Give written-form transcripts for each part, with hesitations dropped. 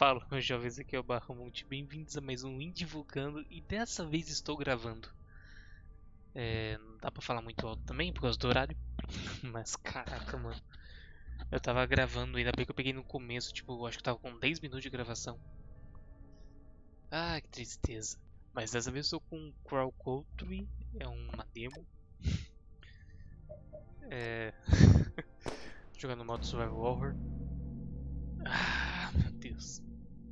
Fala, meus jovens, aqui é o Barramonte. Bem-vindos a mais um Indivulgando e dessa vez estou gravando. Não dá pra falar muito alto também por causa do horário, mas caraca, mano. Eu tava gravando, ainda bem que eu peguei no começo, tipo, eu acho que eu tava com 10 minutos de gravação. Ah, que tristeza. Mas dessa vez eu tô com Crawl Country, é uma demo. É... Jogando no modo Survival Horror. Ah, meu Deus.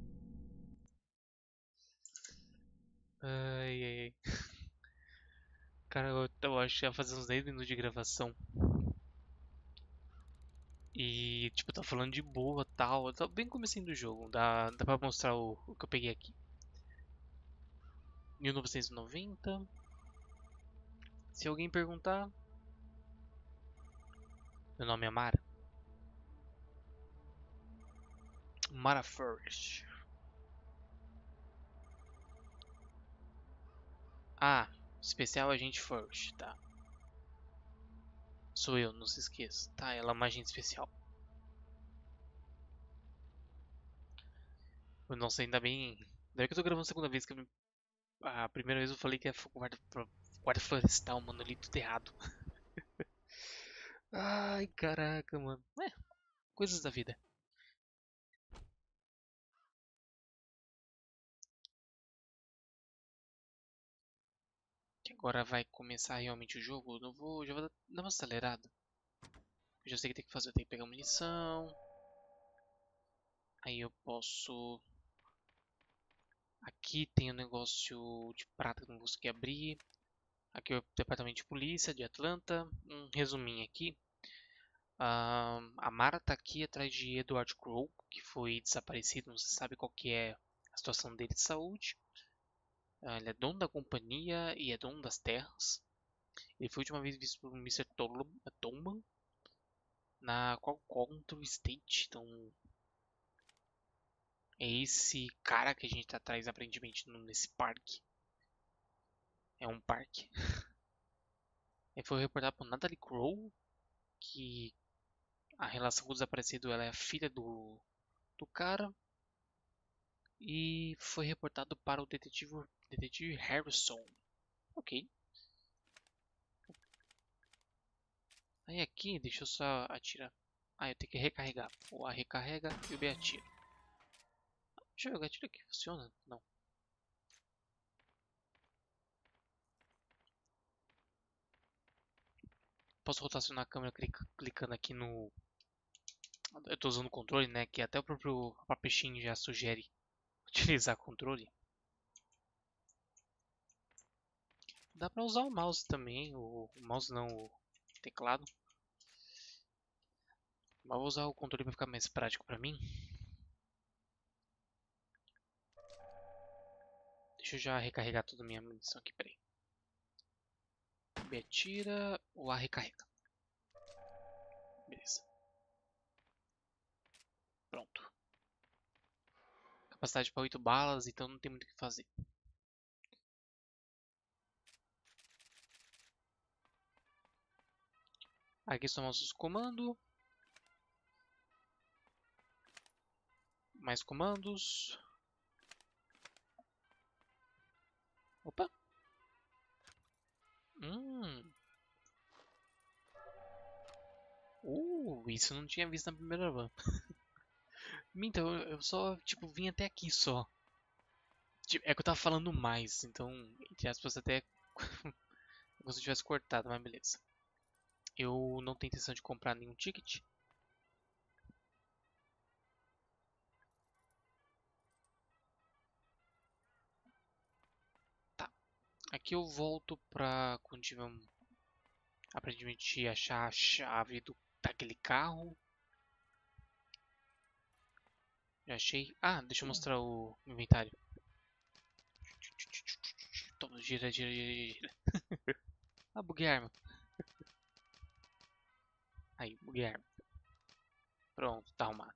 Ai, ai, ai. Cara, eu acho que ia fazer uns 10 minutos de gravação. E, tipo, tá falando de boa tal. Tá bem comecinho do jogo. Dá pra mostrar o que eu peguei aqui. 1990. Se alguém perguntar, meu nome é Mara. Mara Forrest. Ah, especial agente Forrest, tá. Sou eu, não se esqueça. Tá, ela é uma agente especial. Eu não sei, ainda bem. Ainda bem que eu tô gravando a segunda vez. A primeira vez eu falei que é guarda florestal, mano. Eu li tudo errado. Ai, caraca, mano. Coisas da vida. Que agora vai começar realmente o jogo. Eu não vou, já vou dar uma acelerada. Eu já sei que tem que fazer, eu tenho que pegar munição. Aí eu posso. Aqui tem um negócio de prata que eu não consegui abrir. Aqui é o departamento de polícia de Atlanta. Um resuminho aqui. A Mara tá aqui atrás de Edward Crowe, que foi desaparecido. Não se sabe qual que é a situação dele de saúde. Ele é dono da companhia e é dono das terras. Ele foi a última vez visto por Mr. Tolman na qual Control State. Então é esse cara que a gente tá atrás aparentemente nesse parque. É um parque. Ele foi reportado por Natalie Crow que a relação com o desaparecido ela é a filha do cara. E foi reportado para o detetive Harrison. Ok. Aí aqui, deixa eu só atirar. Ah, eu tenho que recarregar. O A recarrega e o B atira. Deixa eu ver o gatilho aqui. Funciona? Não. Posso rotacionar a câmera clicando aqui no. Eu tô usando o controle, né? Que até o próprio Steam já sugere utilizar controle. Dá pra usar o mouse também. O mouse não, o teclado. Mas vou usar o controle para ficar mais prático pra mim. Deixa eu já recarregar toda a minha munição aqui, peraí. B atira, o A recarrega. Beleza. Pronto. Capacidade para 8 balas, então não tem muito o que fazer. Aqui são nossos comandos. Mais comandos. Opa. Hum. Isso eu não tinha visto na primeira run. Minta, eu só, tipo, vim até aqui só. É que eu tava falando mais, então, entre aspas, até como se eu tivesse cortado, mas beleza. Eu não tenho intenção de comprar nenhum ticket. Tá. Aqui eu volto pra quando tiver aparentemente achar a chave daquele carro. Já achei. Ah, deixa eu mostrar o inventário. Toma, gira, gira, gira, gira. Ah, buguei a arma. Aí, buguei a arma. Pronto, tá arrumado.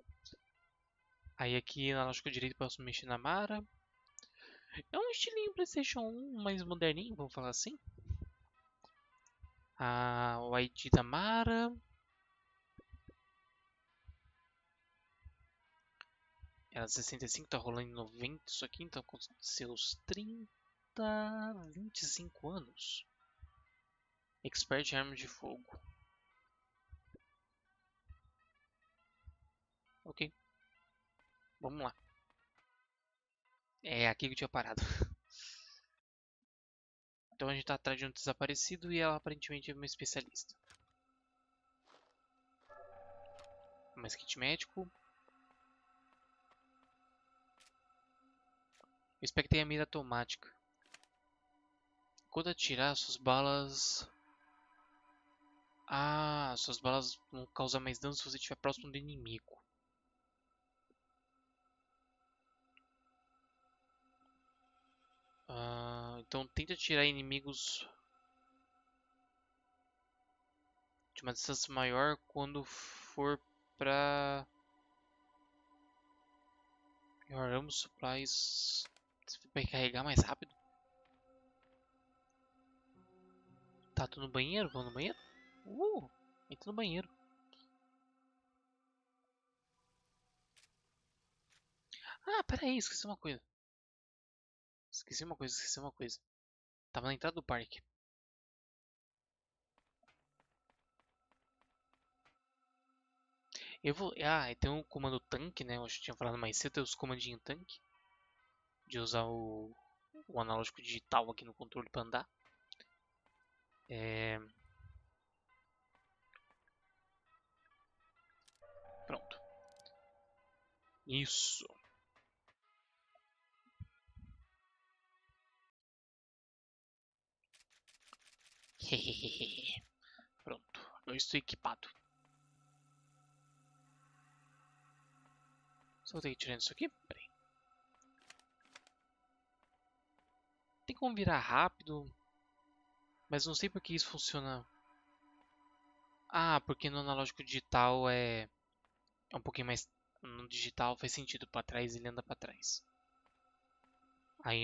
Aí aqui na lógica direita posso mexer na Mara. É um estilinho PlayStation 1 mais moderninho, vamos falar assim. O ID da Mara. Era 65, tá rolando em 90 isso aqui, então com seus 25 anos. Expert em armas de fogo. Ok, vamos lá. É aqui que eu tinha parado. Então a gente tá atrás de um desaparecido e ela aparentemente é uma especialista. Mais kit médico. Eu espero que tenha mira automática. Quando atirar, suas balas... Ah, suas balas vão causar mais dano se você estiver próximo do inimigo. Então tenta atirar inimigos de uma distância maior quando for pra... Melhoramos supplies... Vai carregar mais rápido. Tá, tô no banheiro? Vamos no banheiro? Entra no banheiro. Ah, pera aí, esqueci uma coisa. Esqueci uma coisa. Tava na entrada do parque. Eu vou... Ah, e tem um comando tanque, né? Eu acho que tinha falado mais cedo, tem os comandinhos tanque. De usar o analógico digital aqui no controle pra andar. Pronto. Isso. Pronto. Eu estou equipado. Só vou ter que tirar isso aqui? Peraí. Tem como virar rápido. Mas não sei porque isso funciona. Ah, porque no analógico digital é um pouquinho mais... No digital faz sentido. Pra trás ele anda pra trás. Aí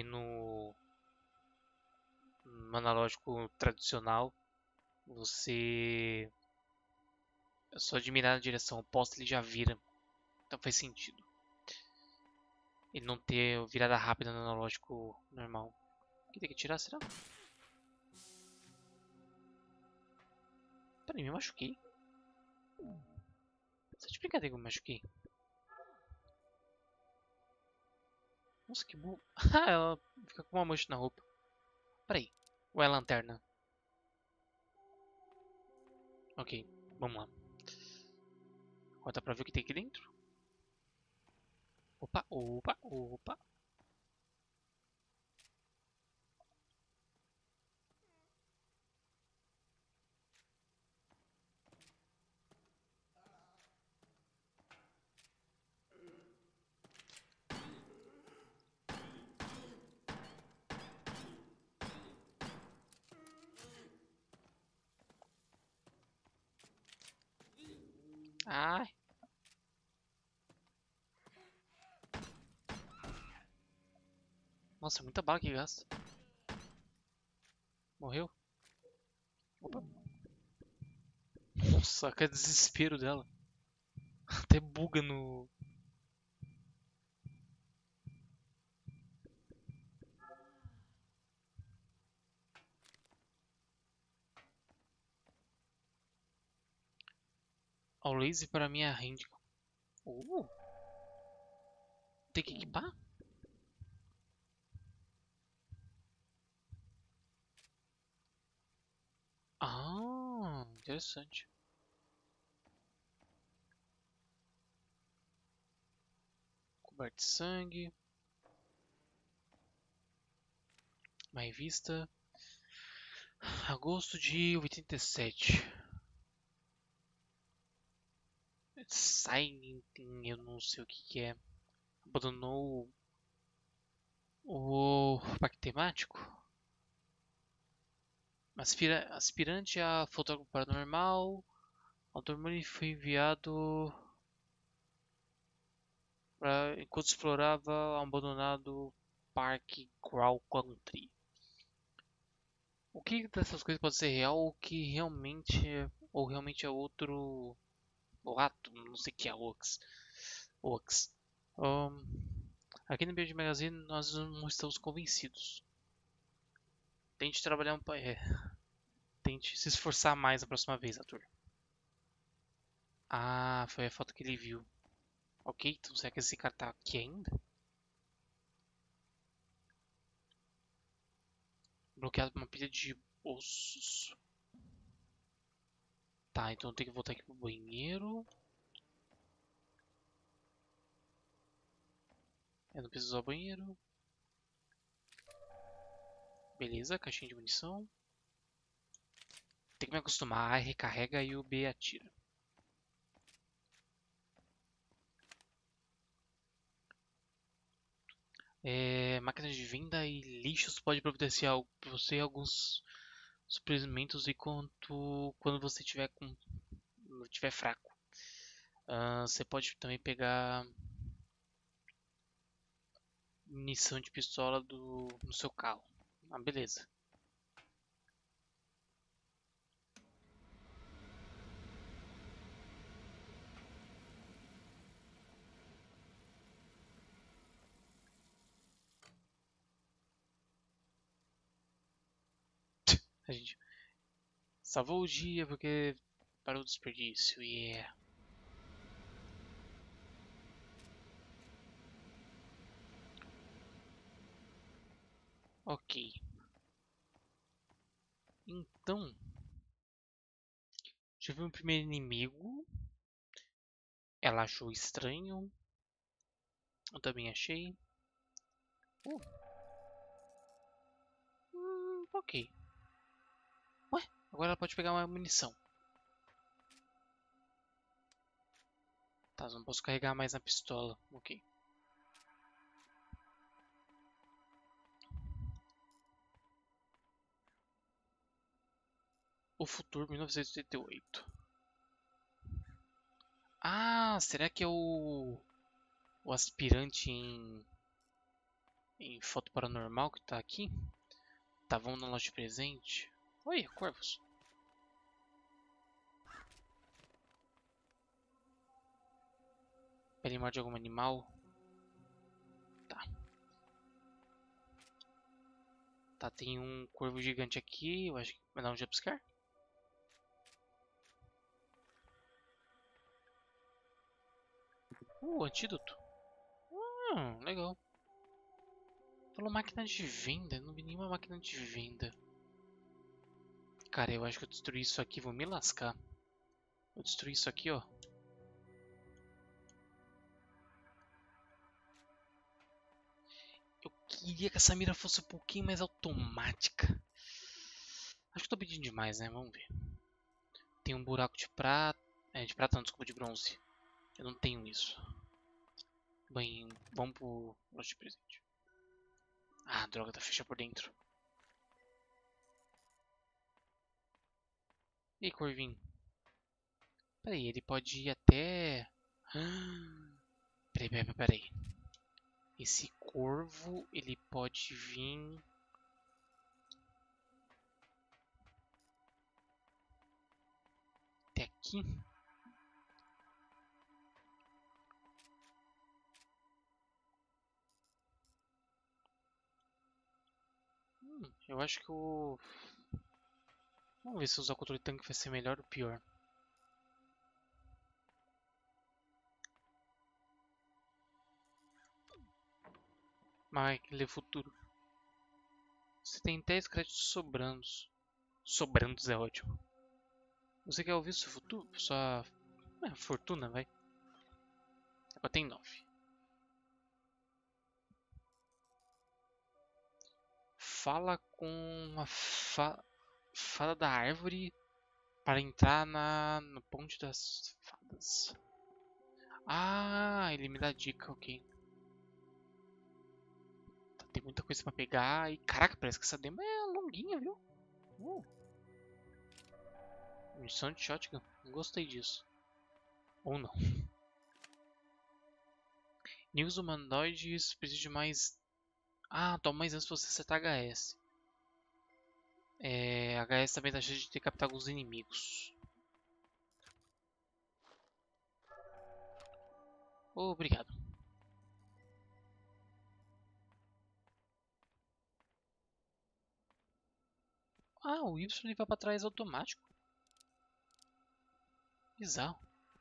no analógico tradicional, você... É só de mirar na direção oposta ele já vira. Então faz sentido. Ele não ter virada rápida no analógico normal. Aqui tem que tirar, será? Peraí, me machuquei. Você te brincadeira que eu me machuquei? Nossa, que burro. Ah, ela fica com uma mancha na roupa. Peraí. Ou é a lanterna? Ok, vamos lá. Agora dá pra ver o que tem aqui dentro? Opa, opa, opa. Ai. Nossa, muita bala que gasta. Morreu? Opa. Nossa, que desespero dela. Até buga no... Ao laser para minha hand. Uh, tem que equipar? Ah, interessante. Coberto de sangue. Mais vista. Agosto de 87. Silent, eu não sei o que é. Abandonou o parque temático. Aspirante a fotógrafo paranormal. Autor foi enviado enquanto explorava um abandonado parque Crow Country. O que dessas coisas pode ser real ou realmente é outro Lato, não sei o que é Ox. Ox. Ahn, aqui no Build Magazine nós não estamos convencidos. Tente trabalhar tente se esforçar mais a próxima vez, Arthur. Ah, foi a foto que ele viu. Ok, então será que esse cara tá aqui ainda? Bloqueado por uma pilha de ossos. Tá, então eu tenho que voltar aqui pro banheiro. Eu não preciso usar o banheiro. Beleza, caixinha de munição. Tem que me acostumar. A recarrega e o B atira. Máquinas de venda e lixos pode providenciar para você alguns suprimentos enquanto quando você tiver fraco. Você pode também pegar munição de pistola no seu carro. Ah, beleza. A gente salvou o dia porque parou o desperdício. Yeah. Ok. Então, já vi um primeiro inimigo. Ela achou estranho. Eu também achei. Uh, ok. Ué, agora ela pode pegar uma munição. Tá, não posso carregar mais na pistola. Ok. O Futuro 1988. Ah, será que é o aspirante em foto paranormal que tá aqui? Estavam na loja de presente. Oi, corvos. Pele de algum animal. Tá. Tá, tem um corvo gigante aqui. Eu acho que vai dar um jumpscare. Antídoto. Legal. Falou máquina de venda. Não vi nenhuma máquina de venda. Cara, eu acho que eu destruí isso aqui. Vou me lascar. Vou destruir isso aqui, ó. Eu queria que essa mira fosse um pouquinho mais automática. Acho que tô pedindo demais, né? Vamos ver. Tem um buraco de prata. De prata não, desculpa, de bronze. Eu não tenho isso. Bem, vamos pro lote de presente. Ah, droga, tá fechada por dentro. E aí, Corvinho? Peraí, ele pode ir até... Peraí. Esse corvo, ele pode vir... Até aqui? Eu acho que o... Vamos ver se usar o controle de tanque vai ser melhor ou pior. Mas ele é futuro. Você tem 10 créditos sobrando. Sobrando é ótimo. Você quer ouvir seu futuro? Sua fortuna, vai. Agora tem 9. Fala com a fada da árvore para entrar no ponte das fadas. Ah, ele me dá dica, ok. Tá, tem muita coisa pra pegar. E caraca, parece que essa demo é longuinha, viu? Missão de shotgun. Não gostei disso. Ou não. Inimigos humanoides precisam de mais. Ah, toma mais antes de você acertar HS. HS também dá chance de ter captado alguns inimigos. Obrigado. o Y ele vai pra trás automático. Bizarro.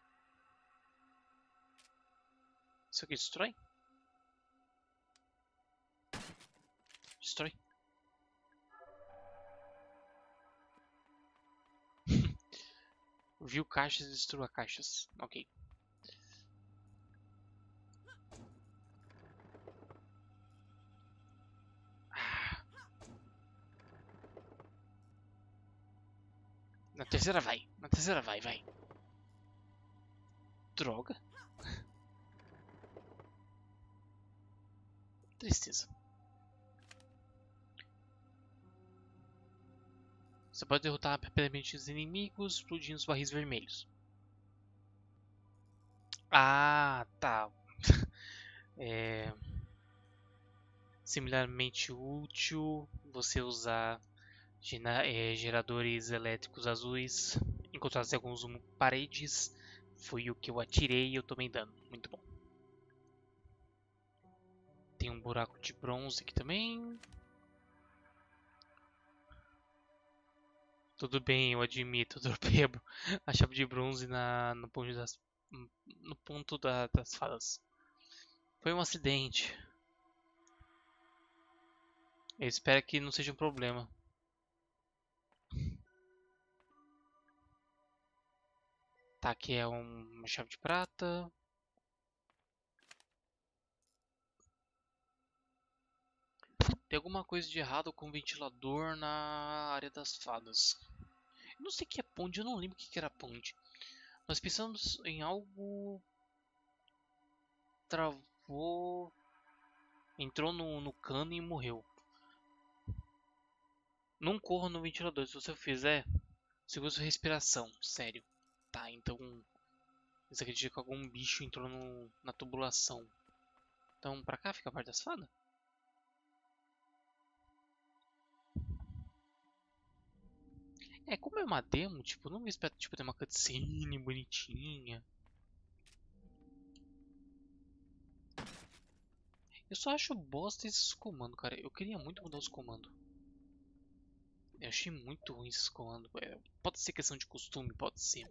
Isso aqui destrói? Destrói. Viu caixas e destrua caixas. Ok. Na terceira vai. Na terceira vai. Droga. Tristeza. Você pode derrotar rapidamente os inimigos explodindo os barris vermelhos. Ah, tá. É... Similarmente útil você usar geradores elétricos azuis encontrados em algumas paredes. Foi o que eu atirei e eu tomei dano. Muito bom. Tem um buraco de bronze aqui também. Tudo bem, eu admito, eu dropei a chave de bronze no ponto das fadas. Foi um acidente. Eu espero que não seja um problema. Tá, aqui é uma chave de prata. Tem alguma coisa de errado com o ventilador na área das fadas. Eu não sei o que é ponte, eu não lembro o que era ponte. Nós pensamos em algo. Travou. Entrou no cano e morreu. Não corra no ventilador, se você fizer, segura sua respiração, sério. Tá, então. Isso acredita que algum bicho entrou na tubulação. Então, pra cá fica a parte das fadas? É, como é uma demo, tipo, não me espero tipo, ter uma cutscene bonitinha. Eu só acho bosta esses comandos, cara. Eu queria muito mudar os comandos. Eu achei muito ruim esses comandos. Pode ser questão de costume, pode ser.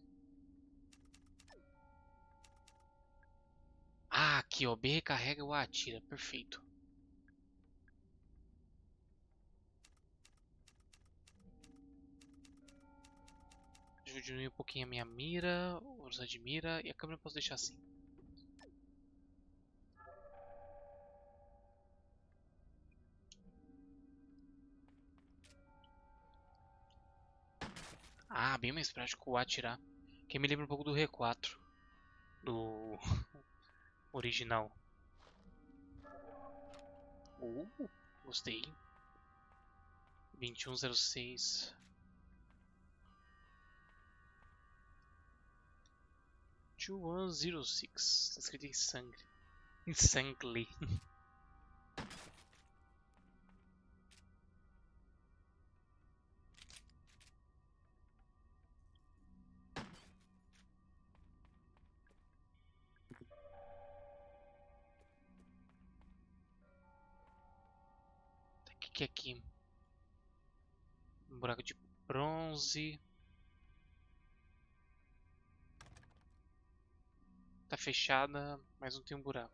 Ah, aqui ó, B recarrega ou A atira, perfeito. Deixa eu diminuir um pouquinho a minha mira, velocidade de mira, e a câmera eu posso deixar assim. Ah, bem mais prático o A atirar. Que me lembra um pouco do R4, do original. Gostei. 2106. 2106. Tá escrito em sangue. Em sangue. O que é aqui? Um buraco de bronze. Tá fechada, mas não tem um buraco.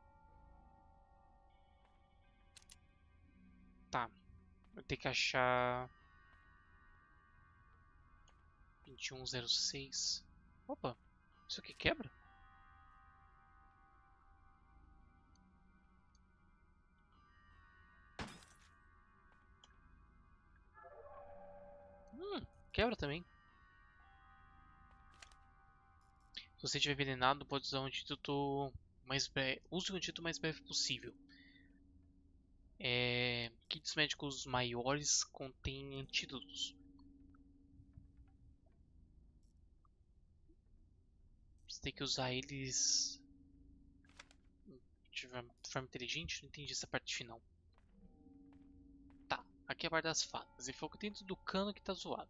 Tá. Vou ter que achar 2106. Opa, isso aqui quebra? Quebra também. Se você estiver envenenado, pode usar um antídoto mais breve. Use o antídoto mais breve possível. Kits médicos maiores contêm antídotos. Você tem que usar eles de forma inteligente. Não entendi essa parte final. Tá, aqui é a parte das fadas. E foco dentro do cano que tá zoado.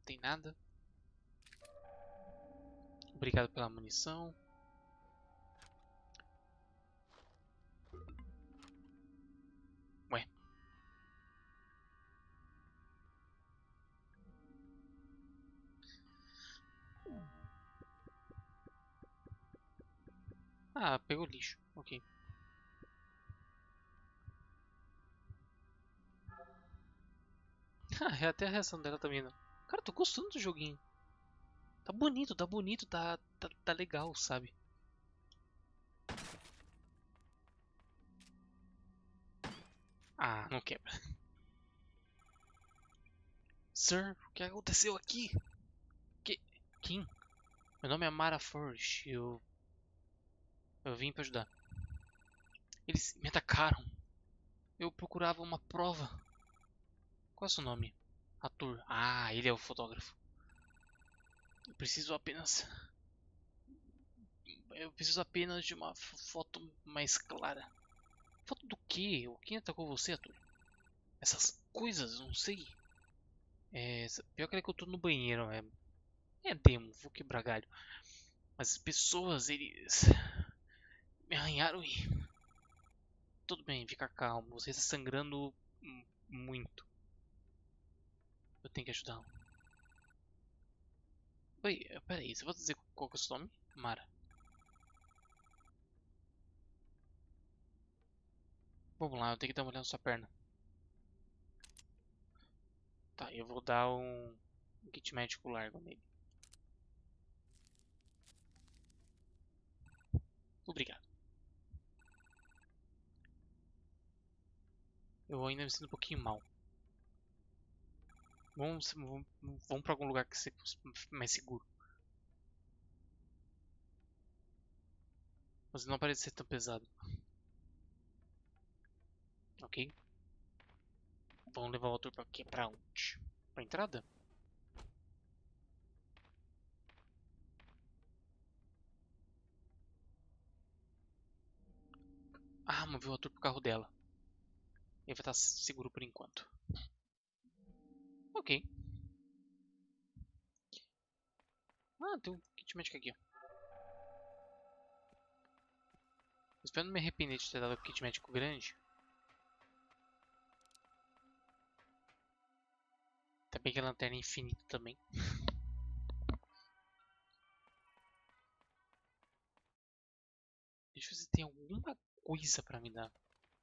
tem nada. Obrigado pela munição. Ué. Ah, pegou lixo. Ok. Ah, é até a reação dela também, não. Cara, tô gostando do joguinho. Tá bonito, tá legal, sabe? Ah, não quebra. Sir, o que aconteceu aqui? Que... Kim? Meu nome é Mara Forge. Eu vim pra ajudar. Eles me atacaram. Eu procurava uma prova. Qual é o seu nome? Ator. Ah, ele é o fotógrafo. Eu preciso apenas. Eu preciso apenas de uma foto mais clara. Foto do quê? Quem atacou você, Ator? Essas coisas, não sei. Pior que é que eu tô no banheiro, é demo, vou quebrar galho. Mas as pessoas, eles me arranharam e. Tudo bem, fica calmo. Você está sangrando muito. Eu tenho que ajudá-lo. Oi, peraí, você vai dizer qual que é o seu nome? Mara. Vamos lá, eu tenho que dar uma olhada na sua perna. Tá, eu vou dar um kit médico largo nele. Obrigado. Eu ainda me sinto um pouquinho mal. Vamos pra algum lugar que seja mais seguro. Mas não parece ser tão pesado. Ok? Vamos levar o autor pra quê? Pra onde? Pra entrada? Ah, moveu o autor pro carro dela. Ele vai estar seguro por enquanto. Ok. Ah, tem um kit médico aqui, ó. Espero não me arrepender de ter dado o kit médico grande. Tá bem que a lanterna é infinita também. Deixa eu ver se tem alguma coisa pra me dar.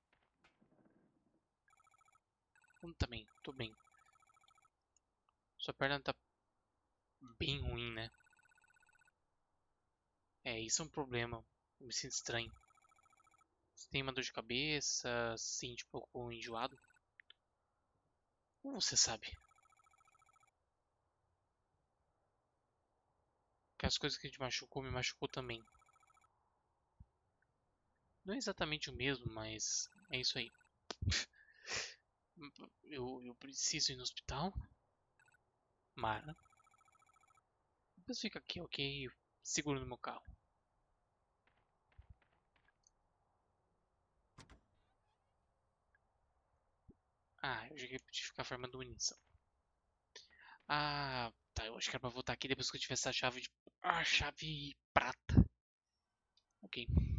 Também, tô bem. Sua perna tá bem ruim, né? Isso é um problema. Eu me sinto estranho. Você tem uma dor de cabeça, se sente um pouco enjoado? Como você sabe? Que as coisas que a gente machucou me machucou também. Não é exatamente o mesmo, mas é isso aí. Eu preciso ir no hospital. Mara. Depois fica aqui, ok? Seguro no meu carro. Ah, eu joguei pra ficar farmando munição. Ah, tá. Eu acho que era pra voltar aqui depois que eu tivesse a chave de. Ah, chave prata. Ok.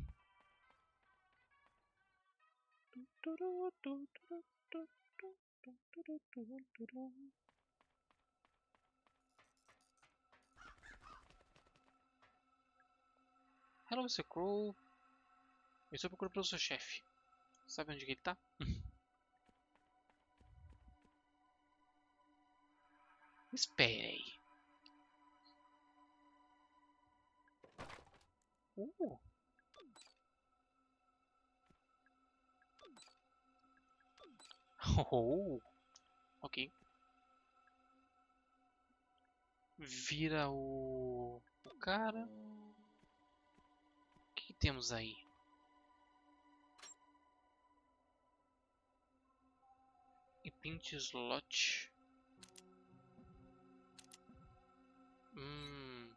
Hello, Mr. Crow. Eu estou procurando pelo seu chefe. Sabe onde que ele tá? Espere aí. Uh. Oh. Ok. Vira o cara. O que temos aí? E pinte slot. Hum.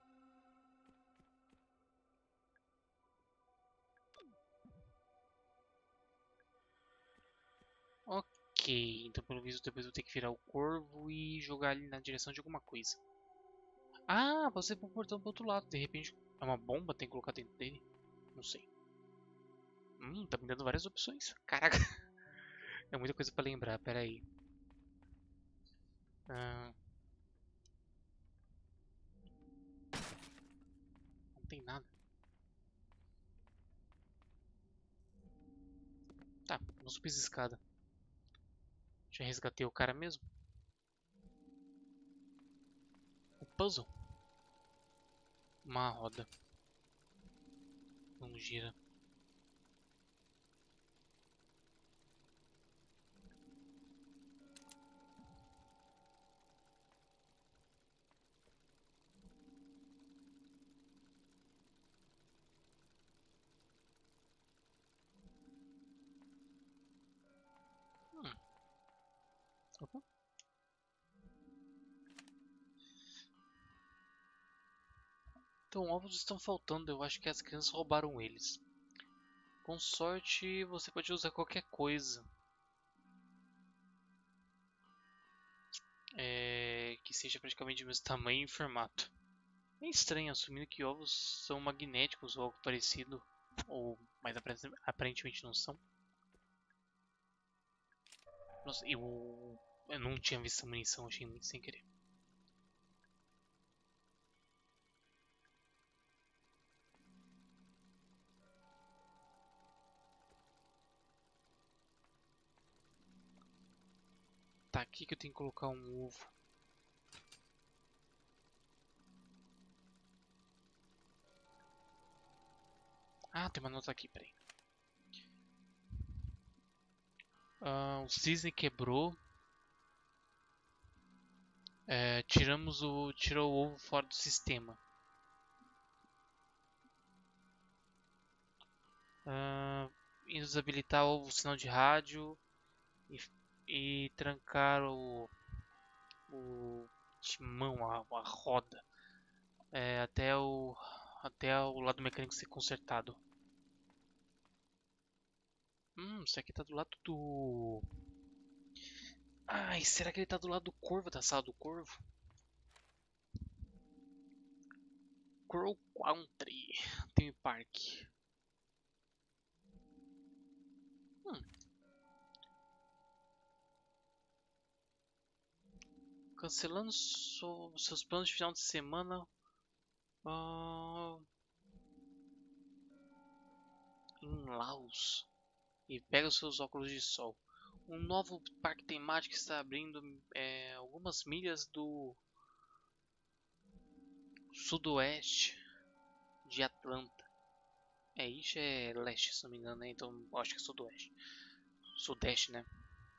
Ok. Ok, então pelo visto depois eu vou ter que virar o corvo e jogar ele na direção de alguma coisa. Ah, você pro portão pro outro lado, de repente é uma bomba, tem que colocar dentro dele? Não sei. Tá me dando várias opções. Caraca, é muita coisa pra lembrar, pera aí. Ah, não tem nada. Tá, não subi essa escada. Já resgatei o cara mesmo? O puzzle? Uma roda. Não gira. Hum, opa. Então, ovos estão faltando. Eu acho que as crianças roubaram eles. Com sorte, você pode usar qualquer coisa. Que seja praticamente do mesmo tamanho e formato. É estranho, assumindo que ovos são magnéticos ou algo parecido. Mas aparentemente não são. Nossa, eu não tinha visto essa munição, achei muito sem querer. Tá, aqui que eu tenho que colocar um ovo. Ah, tem uma nota aqui, peraí. O cisne quebrou. Tirou o ovo fora do sistema. Desabilitar o sinal de rádio e, e trancar o timão, a roda, é, até o até o lado mecânico ser consertado. Isso aqui tá do lado do... Ai, será que ele tá do lado do corvo, da sala do corvo? Crow Country, Theme Park. Hum, Cancelando seus planos de final de semana. ah, em Laos. E pega os seus óculos de sol. Um novo parque temático está abrindo algumas milhas do sudoeste de Atlanta. Isso é leste, se não me engano, né? Então acho que é sudoeste. Sudeste, né?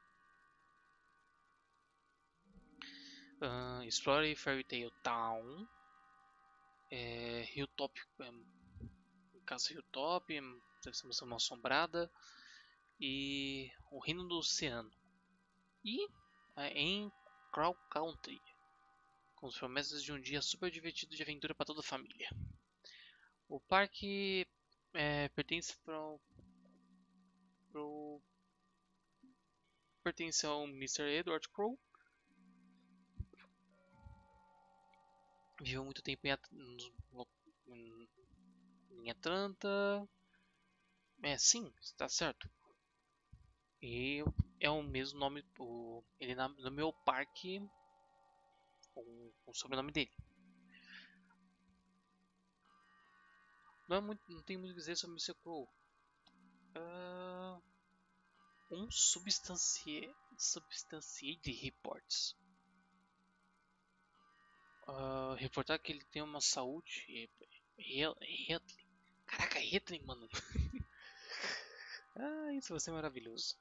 Explore Fairy Tale Town. Hilltop, Casa Hilltop, deve ser uma assombrada. E o Reino do Oceano. E em Crow Country, com as promessas de um dia super divertido de aventura para toda a família. O parque pertence pro, pertence ao Mr. Edward Crow. Viveu muito tempo em Atlanta. Sim, está certo. E é o mesmo nome. Ele nomeou o parque com o sobrenome dele. Não tem muito a dizer sobre Mr. Crow. Substantiated Reports. Reportar que ele tem uma saúde. Hetley. Caraca, Hetley, mano. Isso vai ser maravilhoso.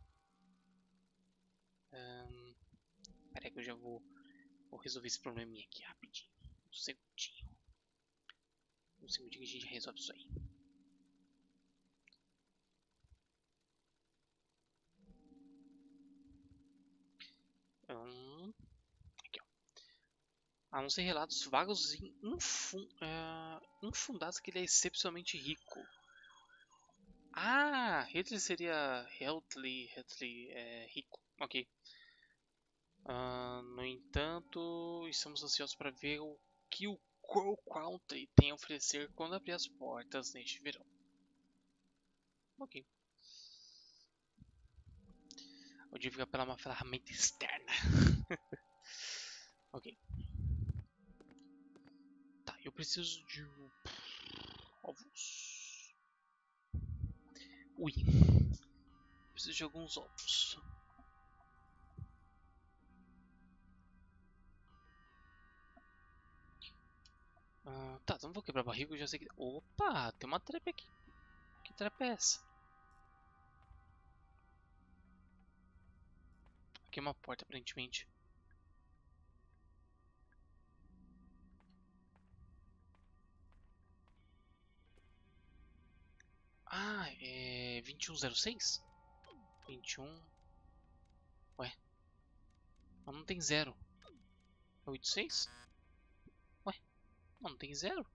Peraí que eu já vou resolver esse probleminha aqui rapidinho. Um segundinho. Um segundinho que a gente resolve isso aí. Aqui, ó. A não ser relatos vagos e infundados que ele é excepcionalmente rico. Hetley seria Hetley rico. Ok. No entanto, estamos ansiosos para ver o que o Crow Country tem a oferecer quando abrir as portas neste verão. Ok. O dia fica pela uma ferramenta externa. Ok. Tá, eu preciso de ovos. Ui. Preciso de alguns ovos. Tá, então não vou quebrar barriga, eu já sei que... Opa, tem uma trap aqui. Que trap é essa? Aqui é uma porta, aparentemente. Ah, é 2106? 21... Ué, mas não tem zero. É 86? Ué, não tem zero.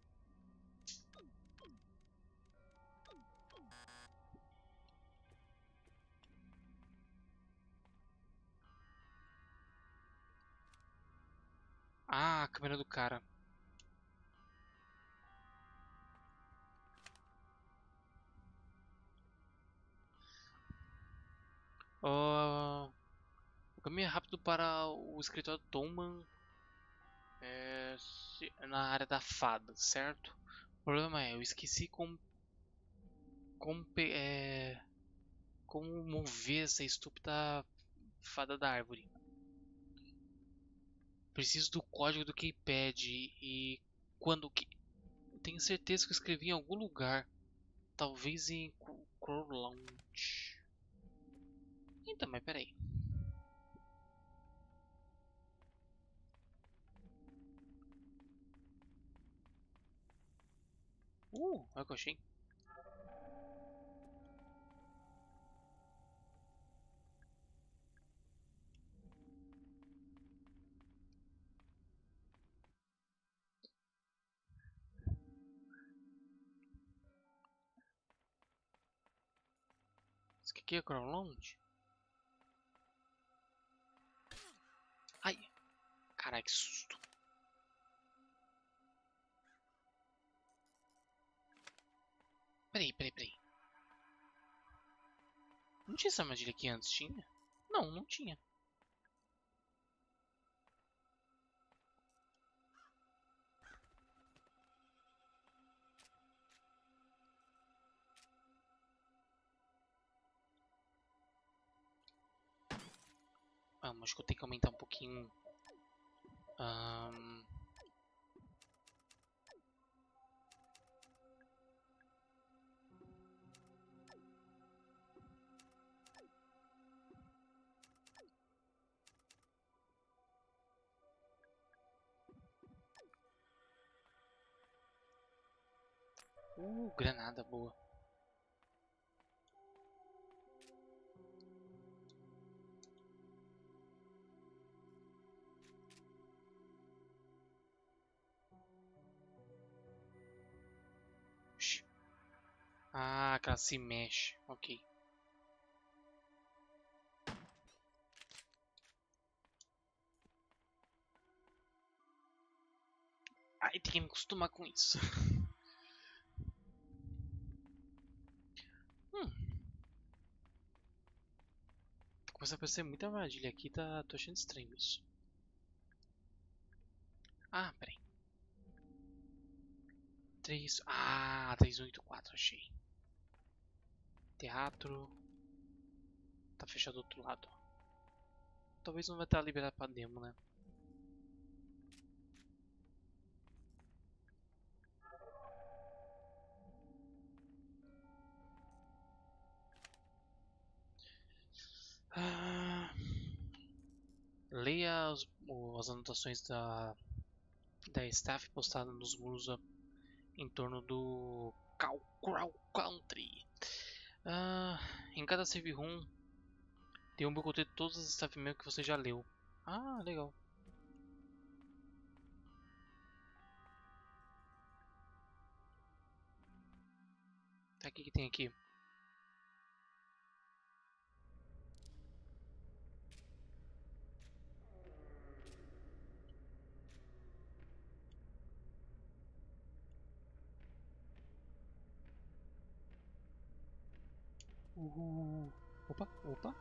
Ah, a câmera do cara. Ah, o caminho é rápido para o escritório Toman na área da fada, certo? O problema é, eu esqueci como mover essa estúpida fada da árvore. Preciso do código do Keypad e quando que... Tenho certeza que eu escrevi em algum lugar. Talvez em Crow Lounge. Então, mas peraí. Olha o que eu achei. Isso aqui é Crow Lounge? Ai, caralho, que susto. Peraí. Não tinha essa armadilha aqui antes, tinha? Não, não tinha. Acho que eu tenho que aumentar um pouquinho. Ahn, granada boa. Oxi. Ah, que ela se mexe. Ok. Ai, tem que me acostumar com isso. Hum, começa a aparecer muita armadilha aqui, tá? Tô achando estranho isso. Ah, peraí. 3184, achei. Teatro. Tá fechado do outro lado. Talvez não vai estar liberado pra demo, né? Ah, leia as anotações da staff postada nos muros em torno do Crow Country. Em cada save room tem um booklet de todos os staff membros que você já leu. Ah, legal. Tá, o que tem aqui? Opa, opa.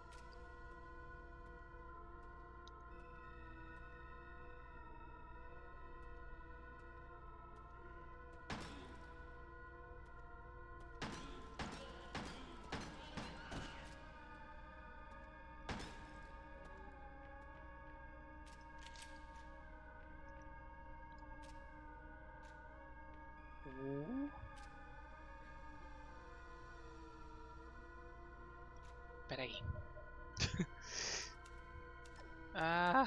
Pera aí. Ah.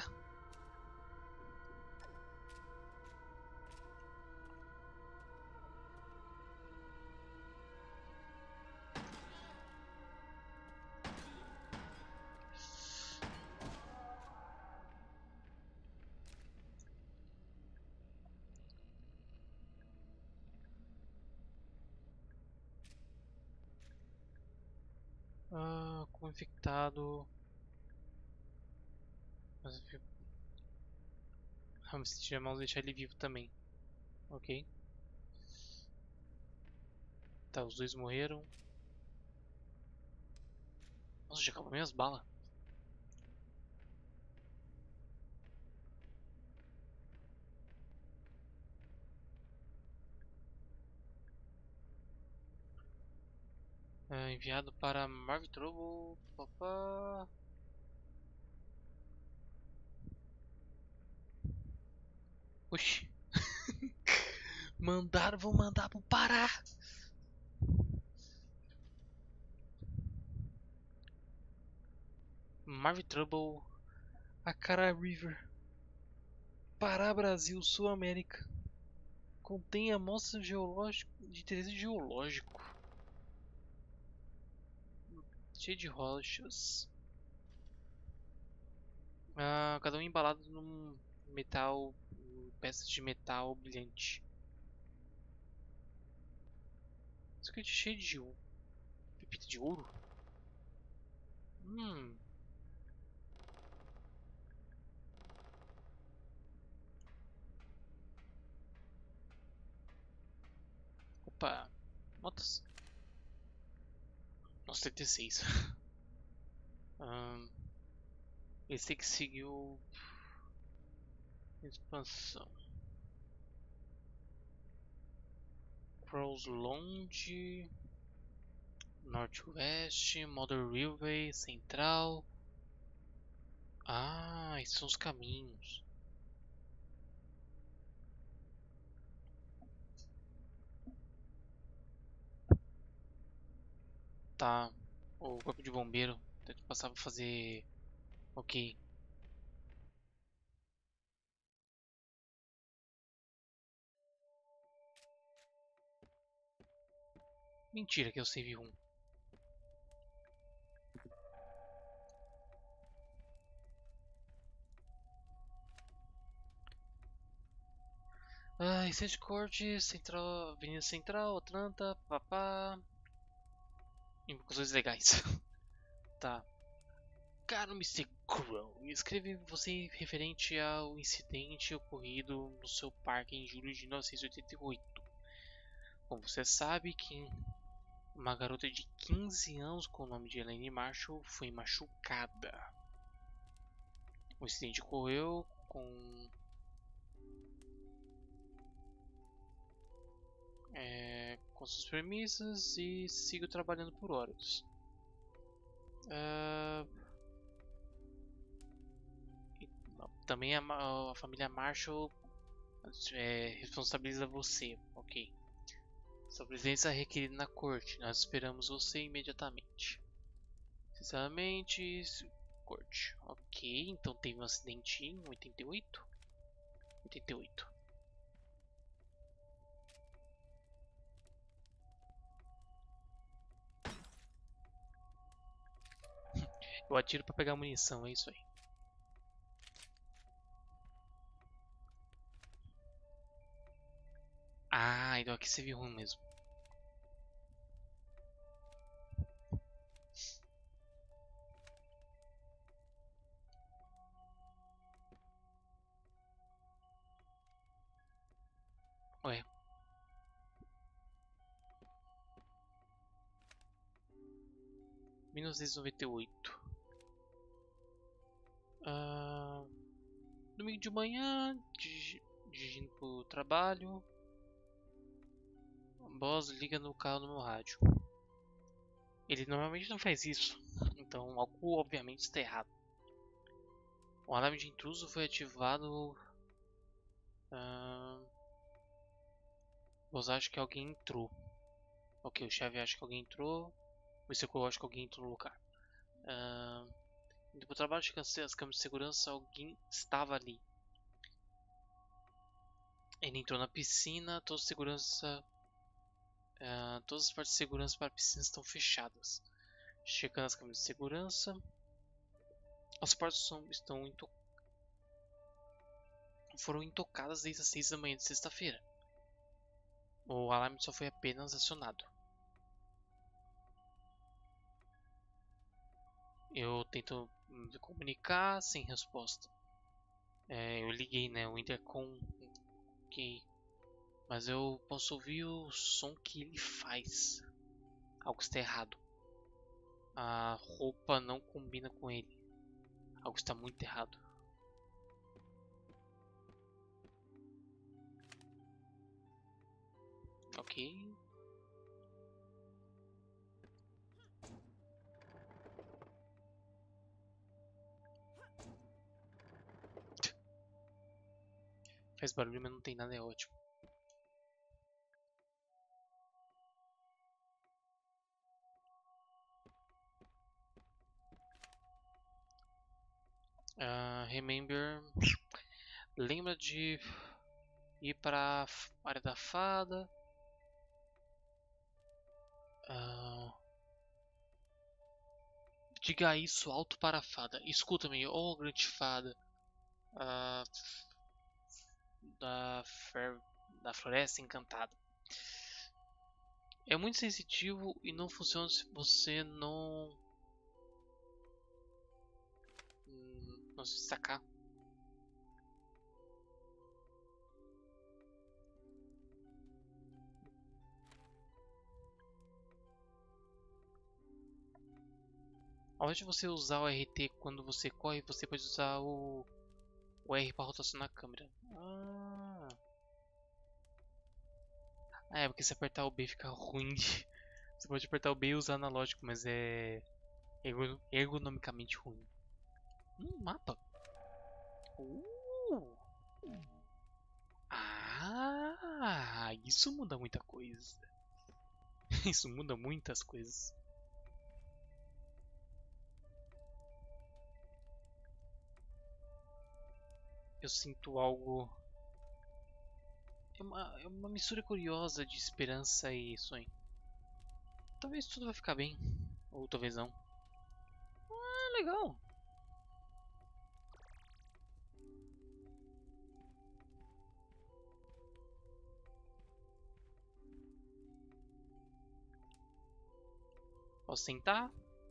Ah, como infectado. Mas se tiver mal, deixar ele vivo também. Ok. Tá, os dois morreram. Nossa, já acabou minhas balas. Enviado para Marv Trouble. Papá. Oxi. Vou mandar pro Pará. Marv Trouble. Acara River. Pará, Brasil, Sul América. Contém amostras de interesse geológico. Cheio de rochas. Cada um embalado num metal. Peças de metal brilhante. Isso aqui é cheio de ouro. Pepita de ouro? Hum. Opa. Motos. Nossa, 36. Esse tem que seguir o. Expansão. Cross Lounge. Norte-Oeste. Modern Railway. Central. Ah, esses são os caminhos. Tá. O corpo de bombeiro. Tem que passar pra fazer. Ok. Mentira que é o save 1. Incêndio Corte, Central, Avenida Central, Atlanta, papá. Invocações legais. Tá. Caro Mr. Crow, escreve você referente ao incidente ocorrido no seu parque em julho de 1988. Como você sabe, que uma garota de 15 anos com o nome de Elaine Marshall foi machucada. O incidente ocorreu com suas premissas e sigo trabalhando por horas. Também a família Marshall responsabiliza você, ok? Sua presença é requerida na corte. Nós esperamos você imediatamente. Sinceramente, corte. Ok, então teve um acidente em 88? 88. Eu atiro pra pegar munição, é isso aí. Ah, então aqui você viu ruim mesmo. Ué. 1998. Domingo de manhã, dirigindo pro trabalho. O boss liga no carro no meu rádio. Ele normalmente não faz isso, então algo obviamente está errado. O alarme de intruso foi ativado. Boss acha que alguém entrou. Ok, o chefe acha que alguém entrou. O Secou acha que alguém entrou no lugar. Indo pro trabalho, chegando as câmeras de segurança, alguém estava ali. Ele entrou na piscina, toda todas as portas de segurança para a piscina estão fechadas. Chegando as câmeras de segurança, as portas foram intocadas desde as 6 da manhã de sexta-feira. O alarme só foi apenas acionado. Eu tento me comunicar sem resposta. Eu liguei, né, o intercom, ok, mas eu posso ouvir o som que ele faz. Algo está errado. A roupa não combina com ele. Algo está muito errado. Ok. Faz barulho, mas não tem nada, é ótimo. Remember. Lembra de ir para a área da fada. Diga isso alto para a fada. Escuta-me, oh grande fada. Da floresta encantada. É muito sensitivo e não funciona se você não se destacar. Ao invés de você usar o RT quando você corre, você pode usar o R para rotacionar a câmera. É, porque se apertar o B fica ruim. Você pode apertar o B e usar analógico, mas é ergonomicamente ruim. Mapa. Isso muda muita coisa. Isso muda muitas coisas. Eu sinto algo. É uma mistura curiosa de esperança e sonho. Talvez tudo vai ficar bem. Ou talvez não. Legal. Posso sentar?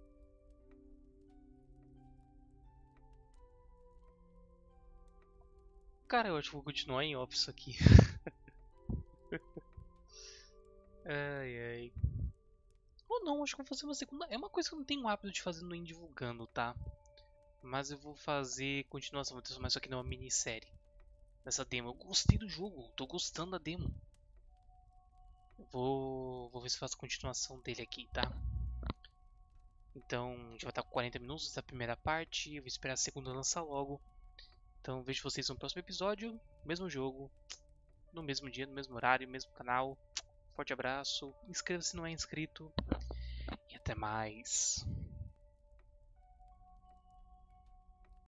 Cara, eu acho que vou continuar em off isso aqui. Ai, ai. Ou não, acho que vou fazer uma segunda. É uma coisa que eu não tenho o hábito de fazer no Indivulgando, tá? Mas eu vou fazer continuação, vou transformar isso aqui numa minissérie. Nessa demo. Eu gostei do jogo, tô gostando da demo. Vou ver se faço continuação dele aqui, tá? Então, a gente vai estar com 40 minutos da primeira parte. Eu vou esperar a segunda lançar logo. Então, vejo vocês no próximo episódio. Mesmo jogo, no mesmo dia, no mesmo horário, mesmo canal. Forte abraço. Inscreva-se se não é inscrito. E até mais.